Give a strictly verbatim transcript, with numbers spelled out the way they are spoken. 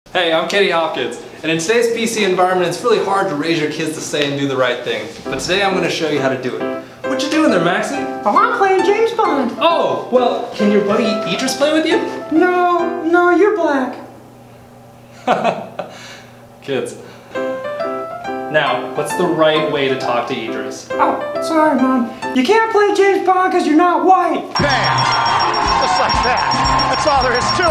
Hey, I'm Kenny Hopkins, and in today's P C environment, it's really hard to raise your kids to say and do the right thing. But today I'm going to show you how to do it. What you doing there, Maxie? Oh, I'm playing James Bond. Oh, well, can your buddy Idris play with you? No, no, you're black. Kids. Now, what's the right way to talk to Idris? Oh, sorry, Mom. You can't play James Bond because you're not white. Bam! Just like that. That's all there is to it.